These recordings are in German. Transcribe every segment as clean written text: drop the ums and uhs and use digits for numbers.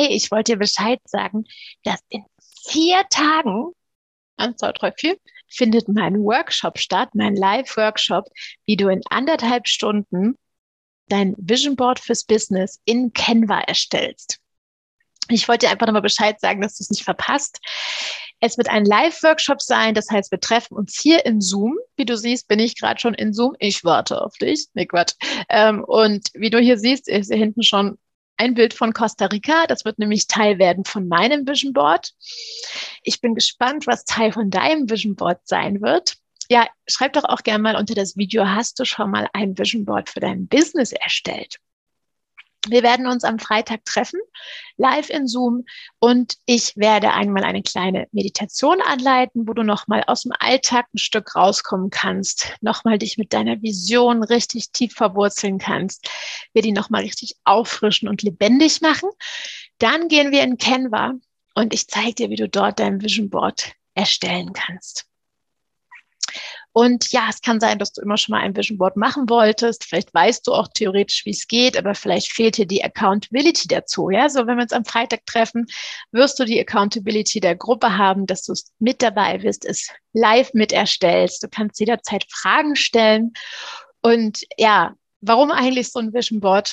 Hey, ich wollte dir Bescheid sagen, dass in 4 Tagen, 1, 2, 3, 4, findet mein Workshop statt, mein Live-Workshop, wie du in 1,5 Stunden dein Vision Board fürs Business in Canva erstellst. Ich wollte dir einfach nochmal Bescheid sagen, dass du es nicht verpasst. Es wird ein Live-Workshop sein, das heißt, wir treffen uns hier in Zoom. Wie du siehst, bin ich gerade schon in Zoom. Ich warte auf dich. Nee, Quatsch. Und wie du hier siehst, ist hier hinten schon ein Bild von Costa Rica. Das wird nämlich Teil werden von meinem Vision Board. Ich bin gespannt, was Teil von deinem Vision Board sein wird. Ja, schreib doch auch gerne mal unter das Video, hast du schon mal ein Vision Board für dein Business erstellt? Wir werden uns am Freitag treffen, live in Zoom, und ich werde einmal eine kleine Meditation anleiten, wo du nochmal aus dem Alltag ein Stück rauskommen kannst, nochmal dich mit deiner Vision richtig tief verwurzeln kannst, wir die nochmal richtig auffrischen und lebendig machen. Dann gehen wir in Canva und ich zeige dir, wie du dort dein Vision Board erstellen kannst. Und ja, es kann sein, dass du immer schon mal ein Vision Board machen wolltest. Vielleicht weißt du auch theoretisch, wie es geht, aber vielleicht fehlt dir die Accountability dazu. Ja, so wenn wir uns am Freitag treffen, wirst du die Accountability der Gruppe haben, dass du mit dabei bist, es live mit erstellst. Du kannst jederzeit Fragen stellen. Und ja, warum eigentlich so ein Vision Board?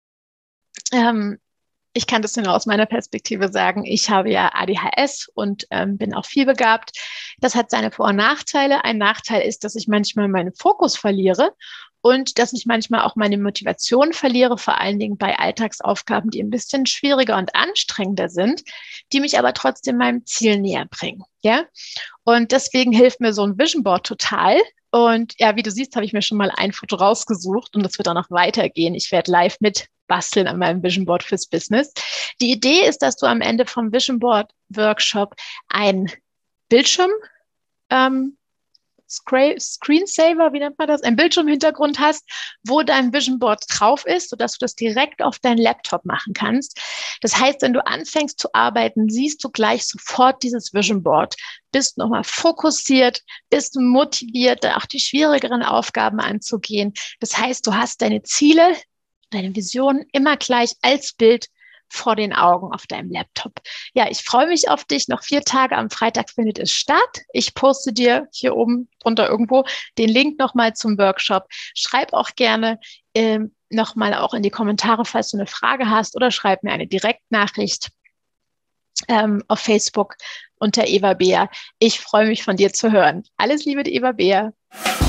Ich kann das nur aus meiner Perspektive sagen. Ich habe ja ADHS und bin auch vielbegabt. Das hat seine Vor- und Nachteile. Ein Nachteil ist, dass ich manchmal meinen Fokus verliere und dass ich manchmal auch meine Motivation verliere, vor allen Dingen bei Alltagsaufgaben, die ein bisschen schwieriger und anstrengender sind, die mich aber trotzdem meinem Ziel näher bringen. Ja? Und deswegen hilft mir so ein Vision Board total. Und ja, wie du siehst, habe ich mir schon mal ein Foto rausgesucht und das wird auch noch weitergehen. Ich werde live mit basteln an meinem Vision Board fürs Business. Die Idee ist, dass du am Ende vom Vision Board Workshop ein Bildschirm, Screensaver, wie nennt man das? Ein Bildschirmhintergrund hast, wo dein Vision Board drauf ist, sodass du das direkt auf deinen Laptop machen kannst. Das heißt, wenn du anfängst zu arbeiten, siehst du gleich sofort dieses Vision Board, bist nochmal fokussiert, bist motiviert, auch die schwierigeren Aufgaben anzugehen. Das heißt, du hast deine Ziele, deine Vision immer gleich als Bild vor den Augen auf deinem Laptop. Ja, ich freue mich auf dich. Noch 4 Tage, am Freitag findet es statt. Ich poste dir hier oben drunter irgendwo den Link nochmal zum Workshop. Schreib auch gerne nochmal auch in die Kommentare, falls du eine Frage hast, oder schreib mir eine Direktnachricht auf Facebook unter Eva Beer. Ich freue mich, von dir zu hören. Alles Liebe, die Eva Beer.